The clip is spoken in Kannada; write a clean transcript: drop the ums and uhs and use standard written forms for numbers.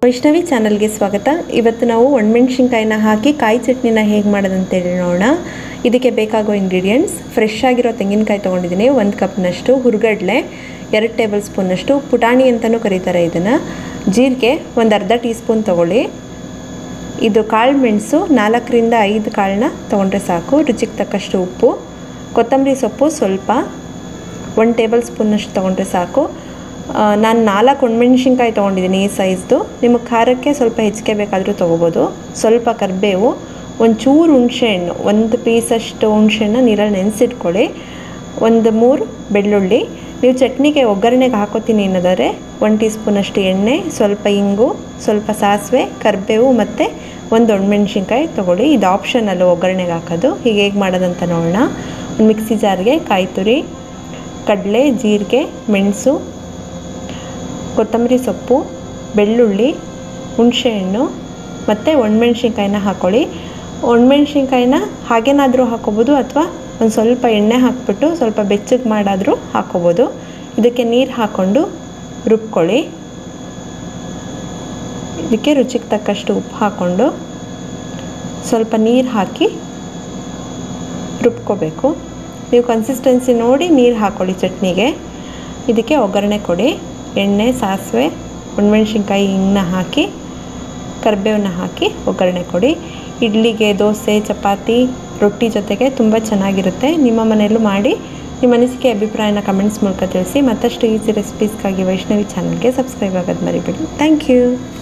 ವೈಷ್ಣವಿ ಚಾನಲ್ಗೆ ಸ್ವಾಗತ. ಇವತ್ತು ನಾವು ಒಣಮೆಣಸಿನಕಾಯಿನ ಹಾಕಿ ಕಾಯಿ ಚಟ್ನಿನ ಹೇಗೆ ಮಾಡೋದಂತೇಳಿ ನೋಡೋಣ. ಇದಕ್ಕೆ ಬೇಕಾಗೋ ಇಂಗ್ರೀಡಿಯೆಂಟ್ಸ್: ಫ್ರೆಶ್ ಆಗಿರೋ ತೆಂಗಿನಕಾಯಿ ತೊಗೊಂಡಿದ್ದೀನಿ 1 ಕಪ್ನಷ್ಟು, ಹುರ್ಗಡ್ಲೆ 2 ಟೇಬಲ್ ಸ್ಪೂನಷ್ಟು, ಪುಟಾಣಿ ಅಂತಲೂ ಕರೀತಾರೆ ಇದನ್ನು, ಜೀರಿಗೆ ಒಂದು ಅರ್ಧ ಟೀ ಸ್ಪೂನ್ ತೊಗೊಳ್ಳಿ. ಇದು ಕಾಳು ಮೆಣಸು 4 ರಿಂದ 5 ಕಾಳನ್ನ ತೊಗೊಂಡ್ರೆ ಸಾಕು. ರುಚಿಗೆ ತಕ್ಕಷ್ಟು ಉಪ್ಪು, ಕೊತ್ತಂಬರಿ ಸೊಪ್ಪು ಸ್ವಲ್ಪ 1 ಟೇಬಲ್ ಸ್ಪೂನಷ್ಟು ತೊಗೊಂಡ್ರೆ ಸಾಕು. ನಾನು 4 ಒಣಮೆಣಸಿನ್ಕಾಯಿ ತೊಗೊಂಡಿದ್ದೀನಿ ಈ ಸೈಜ್ದು. ನಿಮಗೆ ಖಾರಕ್ಕೆ ಸ್ವಲ್ಪ ಹೆಚ್ಚಿಗೆ ಬೇಕಾದರೂ ತೊಗೋಬೋದು. ಸ್ವಲ್ಪ ಕರಿಬೇವು, ಒಂಚೂರು ಹುಣಸೆಹಣ್ಣು, 1 ಪೀಸಷ್ಟು ಹುಣಸೆಹಣ್ಣು ನೀರಲ್ಲಿ ನೆನೆಸಿಟ್ಕೊಳ್ಳಿ. 3 ಬೆಳ್ಳುಳ್ಳಿ. ನೀವು ಚಟ್ನಿಗೆ ಒಗ್ಗರಣೆಗೆ ಹಾಕೋತೀನಿ ಅನ್ನೋದಾದರೆ 1 ಟೀ ಸ್ಪೂನಷ್ಟು ಎಣ್ಣೆ, ಸ್ವಲ್ಪ ಇಂಗು, ಸ್ವಲ್ಪ ಸಾಸಿವೆ, ಕರಿಬೇವು ಮತ್ತು 1 ಒಣಮೆಣಸಿನ್ಕಾಯಿ ತೊಗೊಳ್ಳಿ. ಇದು ಆಪ್ಷನಲ್ಲು ಒಗ್ಗರಣೆಗೆ ಹಾಕೋದು. ಹೀಗೆ ಹೇಗೆ ಮಾಡೋದಂತ ನೋಡೋಣ. ಒಂದು ಮಿಕ್ಸಿ ಜಾರ್ಗೆ ಕಾಯಿ ತುರಿ, ಕಡಲೆ, ಜೀರಿಗೆ, ಮೆಣಸು, ಕೊತ್ತಂಬರಿ ಸೊಪ್ಪು, ಬೆಳ್ಳುಳ್ಳಿ, ಹುಣಸೆಹಣ್ಣು ಮತ್ತು ಒಣಮೆಣ್ಸಿನ್ಕಾಯಿನ ಹಾಕ್ಕೊಳ್ಳಿ. ಒಣಮೆಣ್ಸಿನ್ಕಾಯಿನ ಹಾಗೇನಾದರೂ ಹಾಕ್ಕೋಬೋದು ಅಥವಾ ಒಂದು ಸ್ವಲ್ಪ ಎಣ್ಣೆ ಹಾಕ್ಬಿಟ್ಟು ಸ್ವಲ್ಪ ಬೆಚ್ಚಗೆ ಮಾಡಾದರೂ ಹಾಕ್ಕೋಬೋದು. ಇದಕ್ಕೆ ನೀರು ಹಾಕ್ಕೊಂಡು ರುಬ್ಕೊಳ್ಳಿ. ಇದಕ್ಕೆ ರುಚಿಗೆ ತಕ್ಕಷ್ಟು ಉಪ್ಪು ಹಾಕ್ಕೊಂಡು ಸ್ವಲ್ಪ ನೀರು ಹಾಕಿ ರುಬ್ಕೋಬೇಕು. ನೀವು ಕನ್ಸಿಸ್ಟೆನ್ಸಿ ನೋಡಿ ನೀರು ಹಾಕ್ಕೊಳ್ಳಿ ಚಟ್ನಿಗೆ. ಇದಕ್ಕೆ ಒಗ್ಗರಣೆ ಕೊಡಿ. ಎಣ್ಣೆ, ಸಾಸಿವೆ, ಒಣಮೆಣ್ಸಿನ್ಕಾಯಿ, ಹಿಂಗನ್ನ ಹಾಕಿ ಕರಿಬೇವನ್ನ ಹಾಕಿ ಒಗ್ಗರಣೆ ಕೊಡಿ. ಇಡ್ಲಿಗೆ, ದೋಸೆ, ಚಪಾತಿ, ರೊಟ್ಟಿ ಜೊತೆಗೆ ತುಂಬ ಚೆನ್ನಾಗಿರುತ್ತೆ. ನಿಮ್ಮ ಮನೆಯಲ್ಲೂ ಮಾಡಿ ನಿಮ್ಮ ಅನಿಸಿಕೆ ಅಭಿಪ್ರಾಯನ ಕಮೆಂಟ್ಸ್ ಮೂಲಕ ತಿಳಿಸಿ. ಮತ್ತಷ್ಟು ಈಸಿ ರೆಸಿಪೀಸ್ಗಾಗಿ ವೈಷ್ಣವಿ ಚಾನಲ್ಗೆ ಸಬ್ಸ್ಕ್ರೈಬ್ ಆಗೋದು ಮರಿಬೇಡಿ. Thank you.